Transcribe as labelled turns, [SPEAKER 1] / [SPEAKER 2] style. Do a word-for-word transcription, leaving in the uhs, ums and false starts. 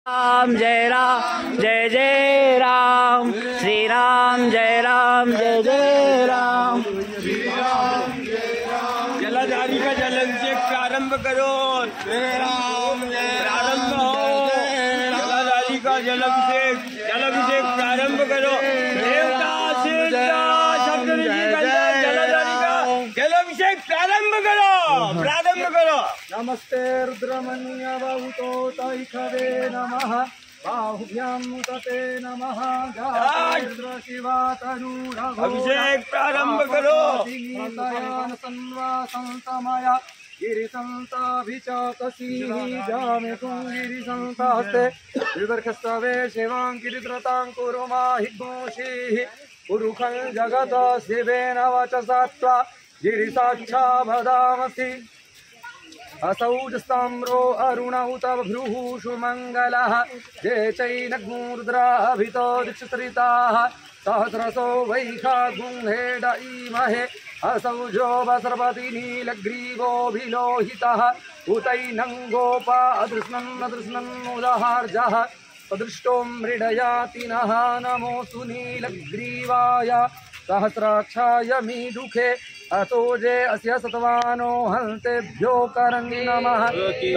[SPEAKER 1] राम जय राम जय जय राम, श्री राम जय राम जय जय राम।
[SPEAKER 2] जलाधारी का जलाभिषेक प्रारंभ करो। जय राम जय प्रारंभ हो। जलाधारी का जलाभिषेक जलाभिषेक प्रारंभ करो। देवता शब्द जलाधारी का जलाभिषेक प्रारंभ करो प्रारंभ करो।
[SPEAKER 3] नमस्ते रुद्रमन्य बहुतो तैखवे नमः, बाहुभ्यां तते नमः। रुद्र शिवा तनुरघो
[SPEAKER 2] अभिषेक प्रारंभ करो।
[SPEAKER 3] संतमया गिरिसंताभिचाकसी जामे गिरिसंतास्ते विवर्खस्तवे शिवां गिरिद्रतां कुरु माहिघोषीः। पुरुखं जगत शिवेन वचसा त्वा गिरिसाक्षा वदामसि। असौजस्ताम्रो अरुण उत भ्रूषु मंगलः, ये चैनग्मुद्राभितो दिक्षुत्रिताः। सहस्रसो वैखा गुंहेड ईमहे, असौजो वसर्पति नीलग्रीवोऽभिलोहितः। उतैनं गोपा अदृश्नन् अदृश्नन्मुदहार्जः, सदृष्टो मृडयाति नः नमोऽस्तु नीलग्रीवाय। सहस्राक्षाय मीदुखे अतोजे अस्य सतवानो हन्तेभ्यो करं नमः।